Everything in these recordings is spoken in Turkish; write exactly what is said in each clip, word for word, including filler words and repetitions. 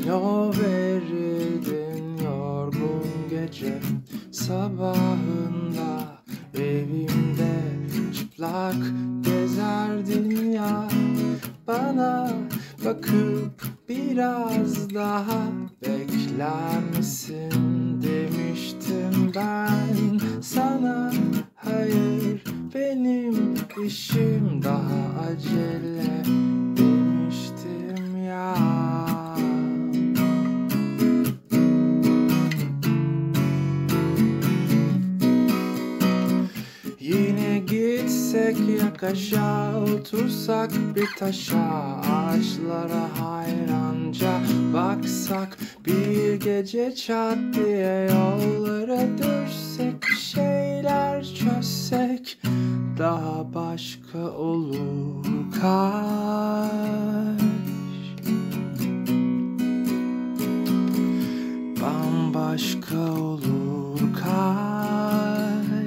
kilo verirdin yorgun gece sabahında, evimde çıplak gezerdin ya. Bana bakıp biraz daha bekler misin demiştim ben sana. Hayır, benim işim daha acele demiştim ya. Yine gitsek yak aşağı, otursak bir taşa, ağaçlara hayranca baksak, bir gece çat diye yollara düşsek, bir şeyler çözsek, daha başka olur kaş. Bambaşka olur kaş.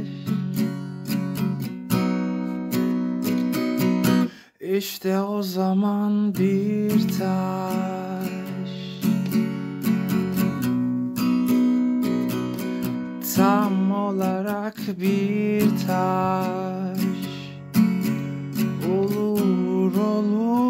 İşte o zaman bir taş tam olarak bir taş olur olur.